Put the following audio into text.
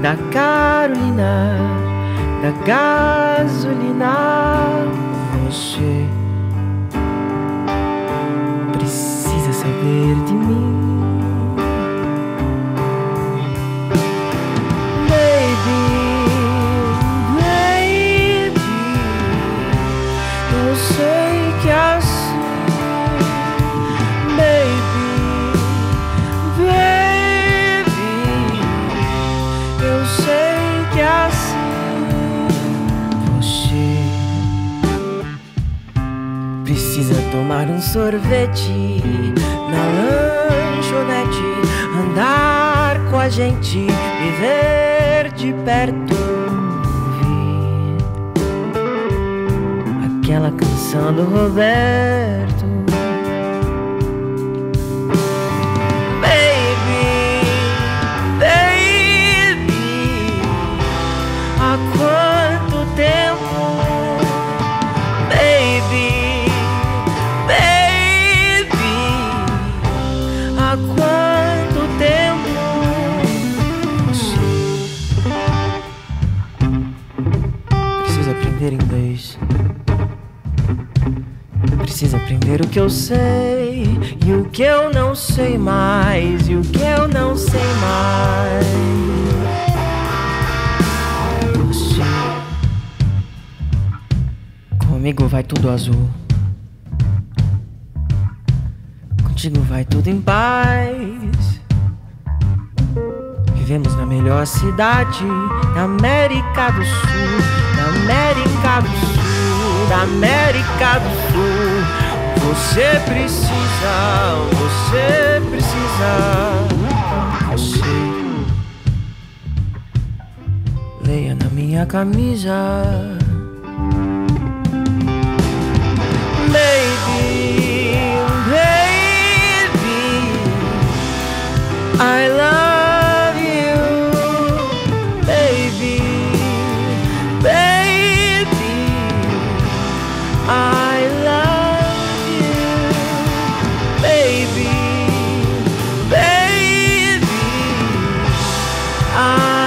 da Carolina, da gasolina. Você precisa saber de mim. Tomar um sorvete na lanchonete, andar com a gente, viver de perto, ouvir aquela canção do Roberto. Baby, baby, há quanto tempo, baby. Há quanto tempo você precisa aprender inglês? Precisa aprender o que eu sei e o que eu não sei mais, e o que eu não sei mais. Você, comigo vai tudo azul. Contigo vai tudo em paz. Vivemos na melhor cidade da América do Sul, da América do Sul, da América do Sul. Você precisa, você precisa, você. Leia na minha camisa, baby. I love you, baby, baby. I love you, baby, baby.